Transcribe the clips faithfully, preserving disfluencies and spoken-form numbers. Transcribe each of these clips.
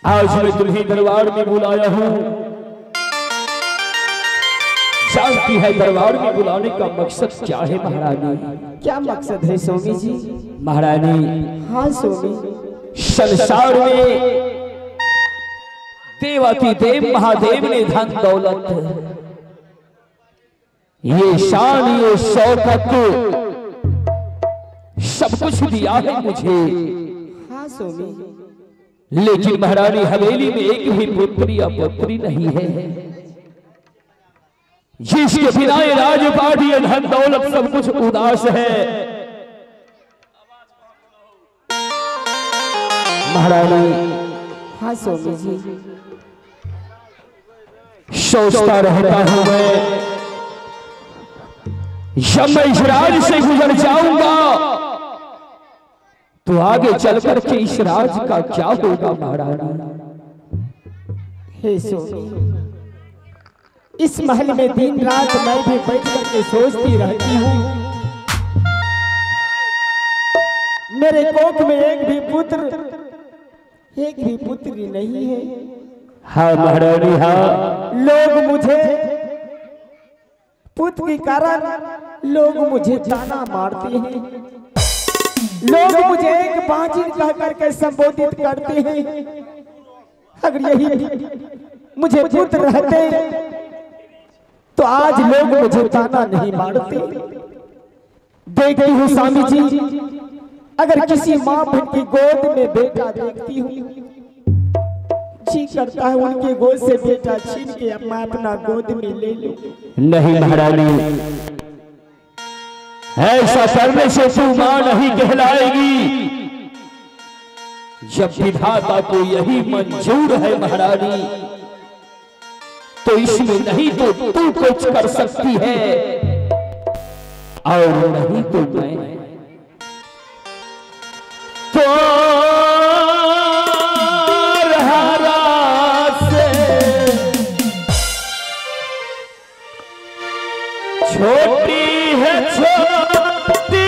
आज मैं तुम्हें दरबार में बुलाया हूं। जानती है दरबार में बुलाने का मकसद क्या है महारानी? क्या मकसद है स्वामी जी? महारानी, हाँ स्वामी। संसार में देवाती देव महादेव ने धन दौलत, ये शान, ये शौकत, सब कुछ दिया है मुझे। हाँ स्वामी। लेकिन महारानी हवेली में एक भी पुत्री या पुत्री नहीं है, जिसके बिना ये राजपाट, ये धन दौलत सब कुछ उदास है। महारानी, हाँ स्वामी जी। सोचता रहता हूं मैं, जब मैं इस राज से गुजर जाऊंगा तो आगे चलकर के इस राज का क्या होगा महारानी? हे स्वामी, इस महल में दिन रात मैं भी बैठ करके सोचती रहती हूँ, मेरे कोख में एक भी पुत्र, एक भी पुत्री नहीं है। हाँ महारानी, हाँ। लोग मुझे पुत्र के कारण लोग मुझे ताना मारते हैं, लोग मुझे एक बांझिन कह करके संबोधित करते हैं। अगर यही मुझे पुत्र रहते तो आज लोग मुझे ताना नहीं मारते। देखती हूँ स्वामी जी, अगर किसी माँ बहन की गोद में बेटा देखती हूँ, जी करता है उनके गोद से बेटा छीन के मैं अपना गोद में ले लूं। नहीं महारानी, ऐसा करने से तू मां नहीं कहलाएगी। जब विधाता को यही मंजूर है महारानी, तो इसमें नहीं तो तू कुछ कर सकती है और नहीं तो मैं। तो छोटी है छोटी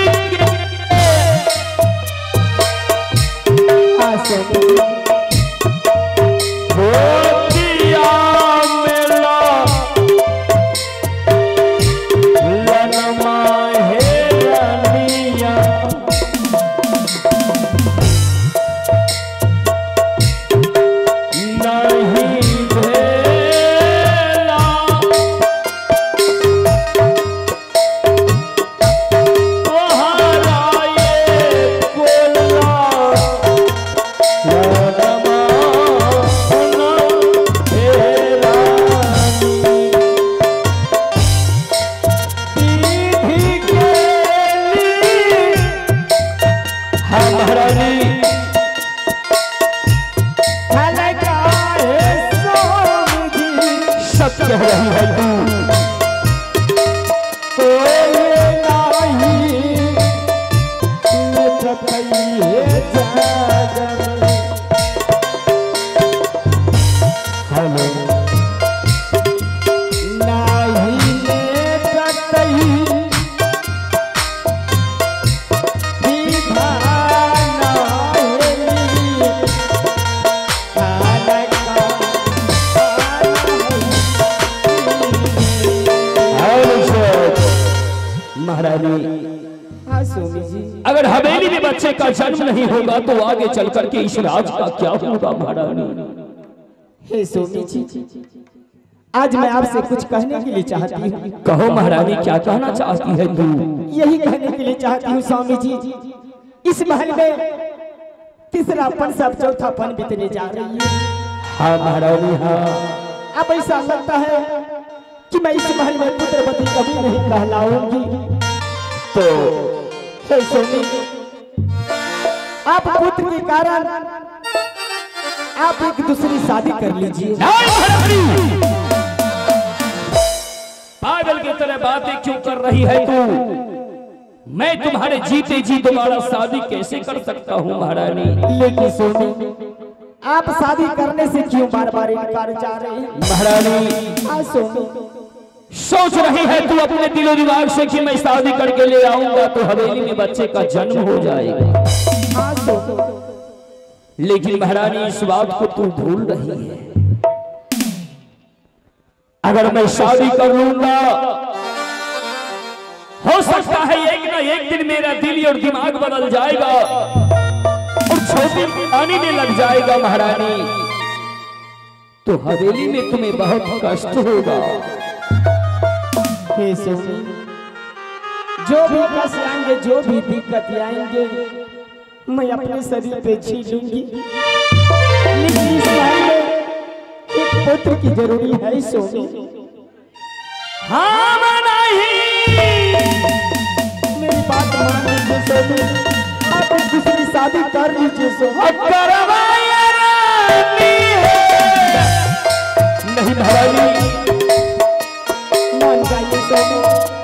छोटिया मेला लनमा है रानिया, नहीं कह रही है तू, हेलो अगर हवेली में बच्चे का जन्म नहीं होगा तो आगे चल करके इस राज का क्या होगा महारानी? हे स्वामी जी, आज मैं आपसे कुछ कहने के लिए चाहती हूँ। कहो महारानी, क्या कहना चाहती है तू? यही कहने के लिए चाहती हूँ स्वामी जी, इस महल में तीसरापन सब चौथापन बीतने जा रही है। हाँ महारानी, हाँ। अब ऐसा लगता है कि मैं इस महल में पुत्रवती कभी नहीं कहलाऊंगी। तो हे स्वामी, आप पुत्र के कारण आप एक दूसरी शादी कर लीजिए। पागल की तरह बातें क्यों कर रही है तू? मैं तुम्हारे जीते जी दोबारा शादी कैसे कर सकता हूँ महारानी? लेकिन स्वामी, आप शादी करने से क्यों बार बार इनकार जा रहे हैं? महारानी, हाँ स्वामी, सोच रही है तू अपने दिलो दिमाग से कि मैं शादी करके ले आऊंगा तो हवेली में बच्चे का जन्म हो जाएगा। हाँ स्वामी, लेकिन महारानी इस बात को तू भूल रही है। अगर मैं शादी कर लूंगा हो सकता है एक ना एक दिन मेरा दिल और दिमाग बदल जाएगा और छोटी पानी में लग जाएगा महारानी, तो हवेली में तुम्हें बहुत कष्ट होगा। हे सोनी, जो भी कष्ट आएंगे, जो भी दिक्कत आएंगे, मैं अपने शरीर पे झील लूंगी, लेकिन इस महल में एक पुत्र की जरूरी है सोनी। हाँ नहीं, मेरी बात मान लीजिए सोनी, आप एक दूसरी शादी कर लीजिए सोनी। करवाया रानी है। नहीं महारानी, मान जाइए सोनी।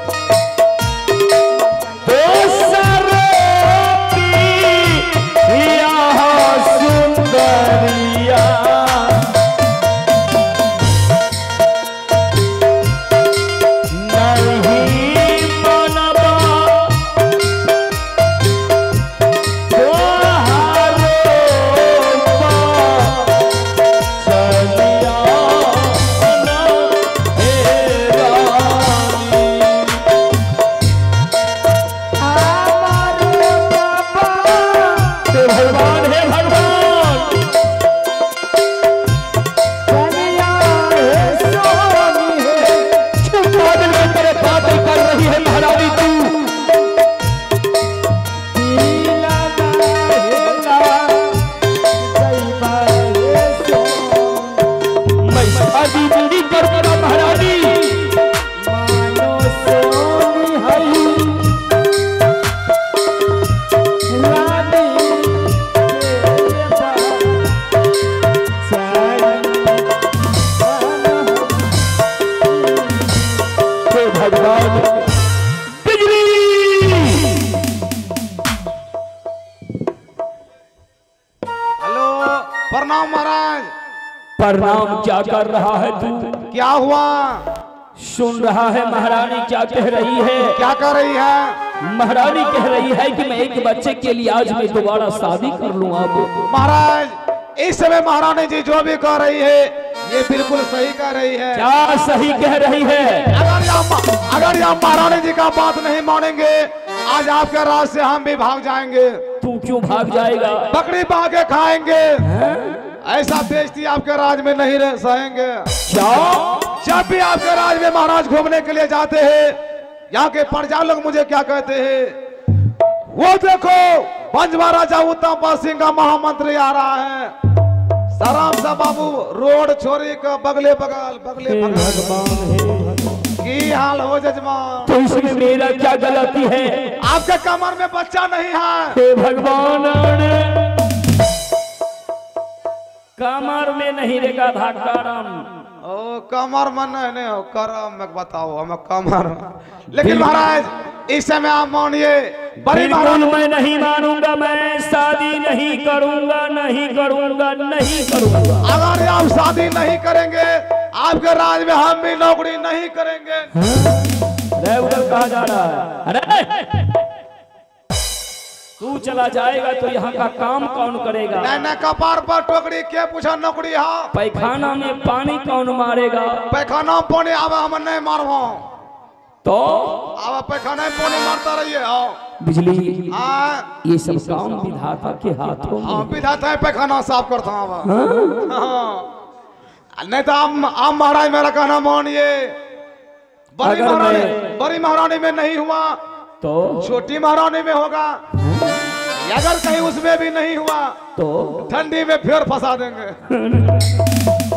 प्रणाम महाराज। प्रणाम। क्या कर रहा है तू? क्या हुआ? सुन रहा है महारानी क्या कह रही है? क्या कह रही है? महारानी कह रही है कि मैं एक बच्चे के लिए आज मैं दोबारा शादी कर लूं। आप महाराज इस समय महारानी जी जो भी कह रही है ये बिल्कुल सही कह रही है। क्या सही कह रही है? अगर यहाँ अगर यहाँ महारानी जी का बात नहीं मानेंगे आज आपके राज से हम भी भाग जाएंगे। तू क्यों भाग जाएगा? बकरी पा के खाएंगे। ऐसा बेइज्जती आपके राज में नहीं रह सहेंगे। क्या? जब भी आपके राज में महाराज घूमने के लिए जाते हैं यहाँ के प्रजा लोग मुझे क्या कहते हैं, वो देखो पंचवा राजा उत्तम सिंह का महामंत्री आ रहा है। सराम सा बाबू रोड छोरी का बगले बगल बगले बगल की हाल हो जजमान। तो इसमें मेरा क्या गलती है? आपके कमर में बच्चा नहीं है। हे भगवान, कमर में नहीं रहेगा भागकारम। ओ कमर में नहीं, नहीं हो करम में बताओ हमें कमर। लेकिन महाराज इस समय आप मानिए बड़ी बिल्कुल मैं नहीं मानूंगा। मैं शादी नहीं करूंगा, नहीं करूंगा, नहीं करूंगा। अगर आप शादी नहीं करेंगे आपके राज में हम भी नौकरी नहीं करेंगे। अरे उधर कहाँ जा रहा है? अरे तू चला जाएगा तो यहाँ का काम कौन करेगा? नहीं नहीं कपार पर टोकरी के पूछा नौकरी है। पैखाना में पानी कौन मारेगा? पैखाना में पानी अब हम नहीं मारवा तो अब पैखाना में पानी मारता रहिए। बिजली हाँ ये सब काम विधाता के हाथों में। हाँ विधाता है पैखाना साफ करता हूँ। नहीं तो आप आप महाराज मेरा कहना मानिए। बड़ी महारानी बड़ी महारानी में नहीं हुआ तो छोटी महारानी में होगा। अगर कहीं उसमें भी नहीं हुआ तो ठंडी में फिर फंसा देंगे।